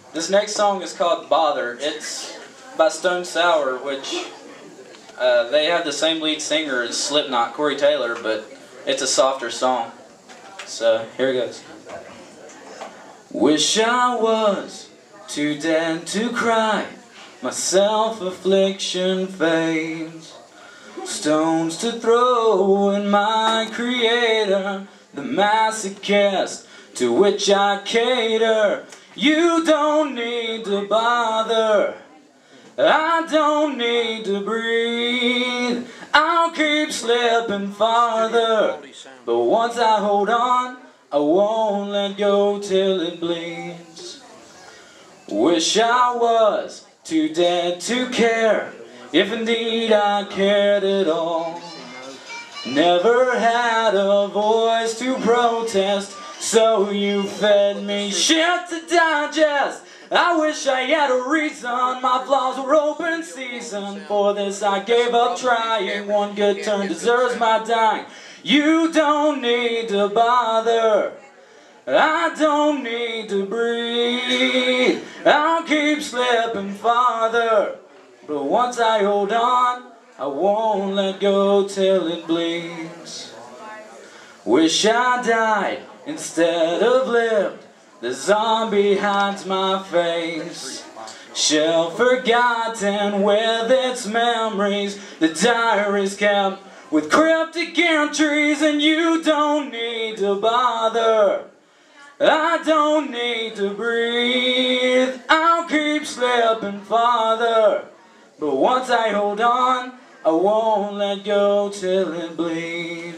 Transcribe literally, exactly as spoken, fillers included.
This next song is called Bother. It's by Stone Sour, which uh, they have the same lead singer as Slipknot, Corey Taylor, but it's a softer song. So here it goes. Wish I was too dead to cry, my self-affliction fades. Stones to throw at my creator, the masochist to which I cater. You don't need to bother, I don't need to breathe. I'll keep slipping farther, but once I hold on, I won't let go till it bleeds. Wish I was too dead to care, if indeed I cared at all. Never had a voice to protest, so you fed me shit to digest. I wish I had a reason, my flaws were open season. For this I gave up trying, one good turn deserves my dying. You don't need to bother, I don't need to breathe. I'll keep slipping farther, but once I hold on, I won't let go till it bleeds. Wish I died instead of lived, the zombie hides my face. Shell forgotten with its memories, the diary's kept with cryptic entries. And you don't need to bother, I don't need to breathe. I'll keep slipping farther, but once I hold on, I won't let go till it bleeds.